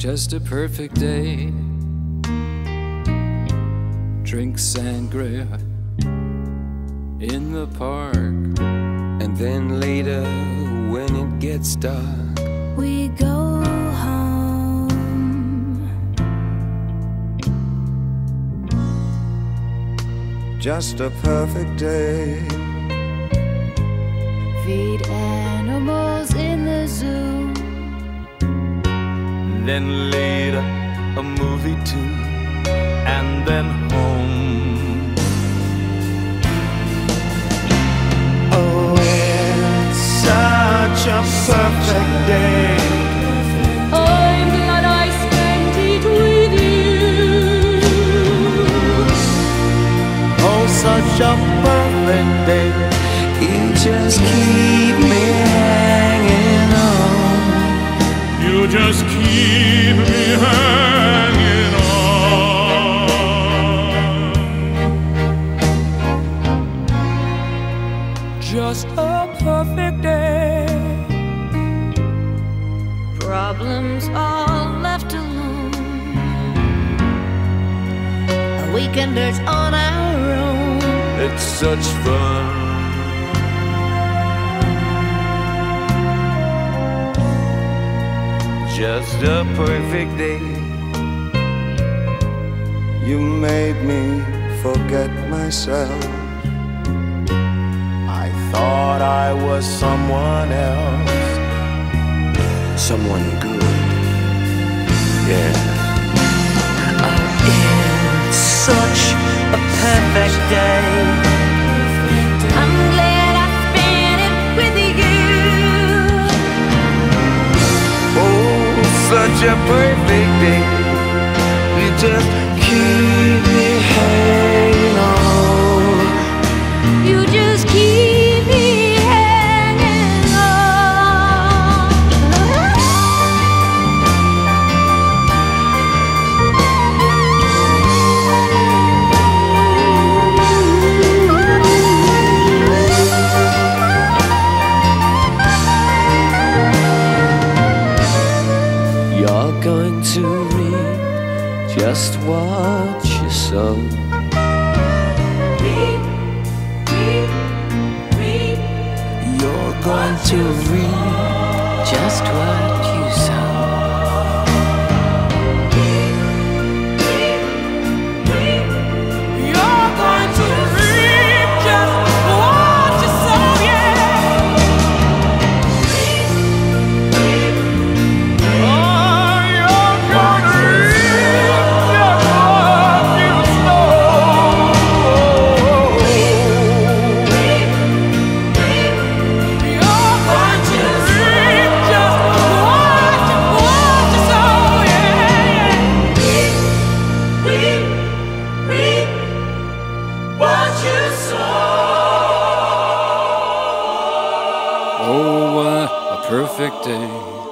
Just a perfect day. Drink sangria in the park. And then later, when it gets dark, we go home. Just a perfect day. Feed animals in the zoo. then later a movie too, and then home. Oh, it's such a perfect day. I'm glad I spent it with you. Oh, such a perfect day. You just keep me hanging on. You just keep me hanging on. Just a perfect day. Problems all left alone. Weekenders on our own. It's such fun. Just a perfect day. You made me forget myself. I thought I was someone else, someone good. Yeah. Oh, it's such a perfect day. I'm glad I spent it with you. Oh, such a perfect day. You just keep me hanging on. You just keep me hanging on. You're going to reap just what you sow. You're going to reap just what you sow. You're going to reap just what you sow, yeah. Oh, you're going to reap just what you sow. You're going to reap just what you sow, yeah. What you sow. Oh, what a perfect day.